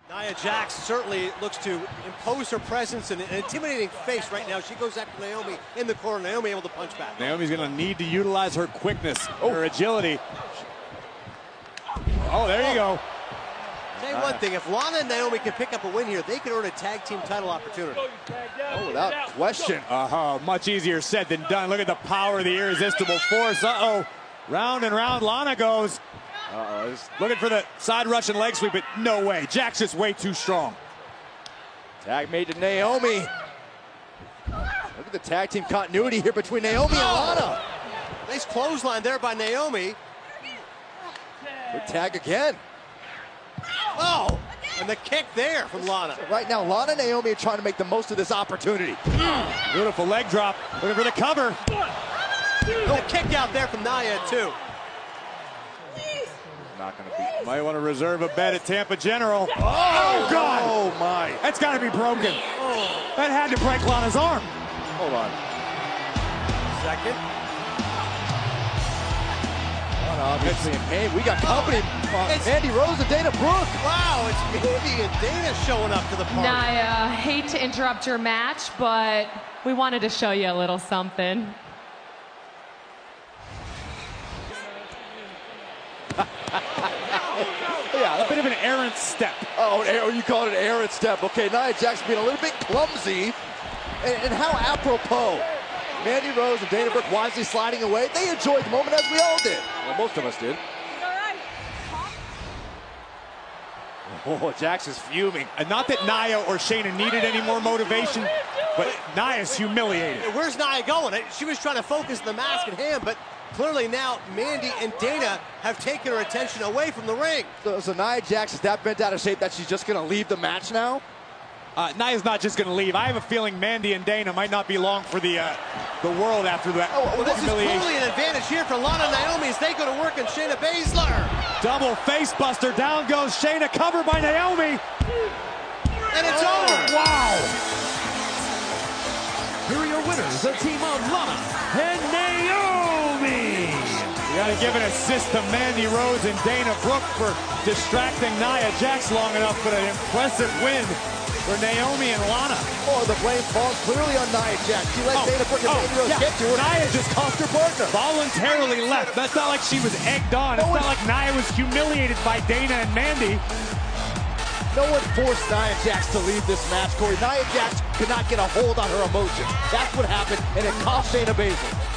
Nia Jax certainly looks to impose her presence and an intimidating face right now. She goes after Naomi in the corner. Naomi able to punch back. Naomi's going to need to utilize her quickness, her agility. Oh, there you go. Tell you one thing, if Lana and Naomi can pick up a win here, they can earn a tag team title opportunity. Oh, without question. Much easier said than done. Look at the power of the irresistible force. Round and round Lana goes. Looking for the side Russian leg sweep, but no way. Jax is way too strong. Tag made to Naomi. Look at the tag team continuity here between Naomi and Lana. Nice clothesline there by Naomi. Good tag again. Oh, and the kick there from Lana. So right now, Lana and Naomi are trying to make the most of this opportunity. Beautiful leg drop. Looking for the cover. The kick out there from Nia, too. Not going to be. Might want to reserve a bet at Tampa General. Oh, God. Oh, my. That's got to be broken. That had to break Lana's arm. Hold on. Second. Lana obviously in pain. We got company. Mandy Rose and Dana Brooke. Wow, it's Mandy and Dana showing up to the party. Nia, hate to interrupt your match, but we wanted to show you a little something. Yeah, A bit of an errant step. Oh, you call it an errant step. Okay, Nia Jax being a little bit clumsy. And how apropos. Mandy Rose and Dana Brooke wisely sliding away. They enjoyed the moment, as we all did. Well, most of us did. Oh, Jax is fuming. And not that Nia or Shayna needed any more motivation, but Nia's humiliated. Where's Nia going? She was trying to focus the mask at hand, but clearly now Mandy and Dana have taken her attention away from the ring. So Nia Jax is that bent out of shape that she's just going to leave the match now? Nia's not just going to leave. I have a feeling Mandy and Dana might not be long for the world after that. Well, this is clearly an advantage here for Lana and Naomi as they go to work on Shayna Baszler. Double face buster. Down goes Shayna, covered by Naomi. And it's over. Wow. Here are your winners, the team of Lana and Naomi. You got to give an assist to Mandy Rose and Dana Brooke for distracting Nia Jax long enough, but an impressive win for Naomi and Lana. Oh, the blame falls clearly on Nia Jax. She let Dana Brooke and Mandy Rose get to her. Nia just cost her partner. Voluntarily left. That's not like she was egged on. It's not like Nia was humiliated by Dana and Mandy. No one forced Nia Jax to leave this match, Corey. Nia Jax could not get a hold on her emotions. That's what happened, and it cost Shayna Baszler.